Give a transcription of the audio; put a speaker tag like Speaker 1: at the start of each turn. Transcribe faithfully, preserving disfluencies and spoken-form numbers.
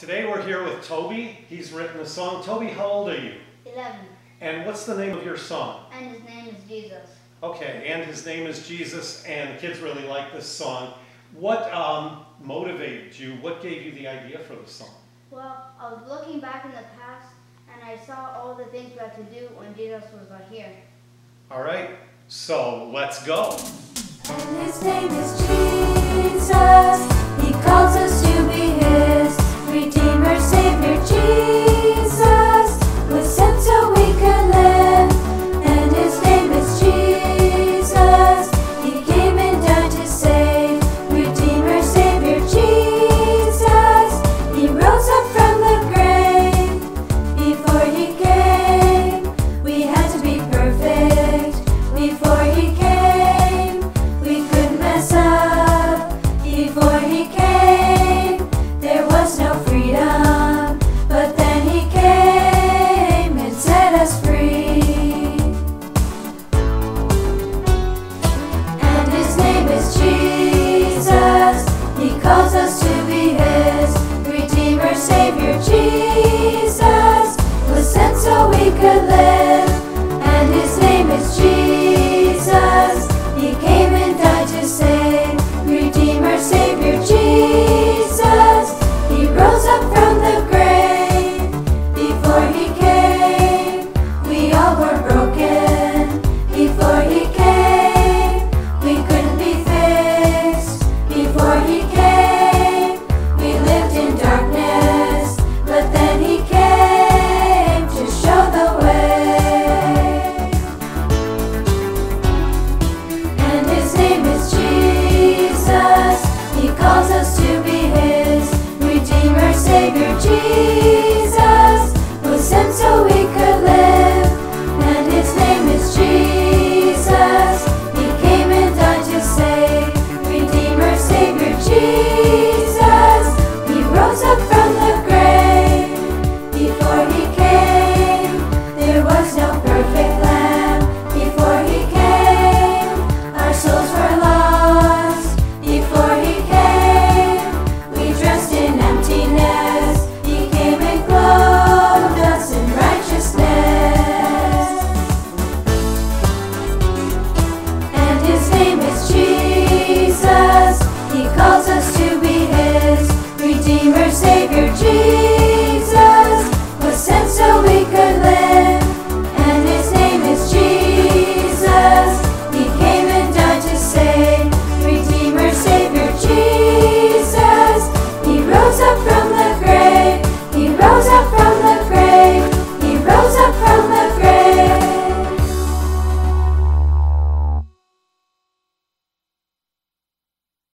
Speaker 1: Today we're here with Toby. He's written a song. Toby, how old are you?
Speaker 2: eleven.
Speaker 1: And what's the name of your song?
Speaker 2: And his name is Jesus.
Speaker 1: Okay, and his name is Jesus, and the kids really like this song. What um, motivated you? What gave you the idea for the song?
Speaker 2: Well, I was looking back in the past, and I saw all the things we had to do when Jesus was not here.
Speaker 1: All right, so let's go.
Speaker 3: And his name is Jesus. He calls us to be his Redeemer, Savior. Jesus was sent so we could live. And his name is Jesus. He came and died to save. Redeemer, Savior. Jesus. He rose up from the grave. Before he came, we had to be perfect. Before he came, we couldn't mess up. Before he came, there was no freedom. But then he came and set us free. And his name is Jesus. He calls us to be his Redeemer, Savior. Jesus was sent so we could live. And his name is Jesus. He came and died to save. Redeemer, Savior. Jesus. He rose up from the grave. Before he came, we all were broken. Before he came, we couldn't be fixed. Before he came, we lived in darkness. But then he came to show the way. And his name is Jesus. He calls us to be his Redeemer, Savior. Jesus was sent so we could live. And his name is Jesus. He came and died to save. Redeemer, Savior. Jesus. He rose up from the grave. Before he came, there was no perfect lamb. Before he came, our souls were lost. Before he came, we dressed in emptiness. He came and clothed us in righteousness. And his name is Jesus. He calls us to be his Redeemer, Savior. Jesus.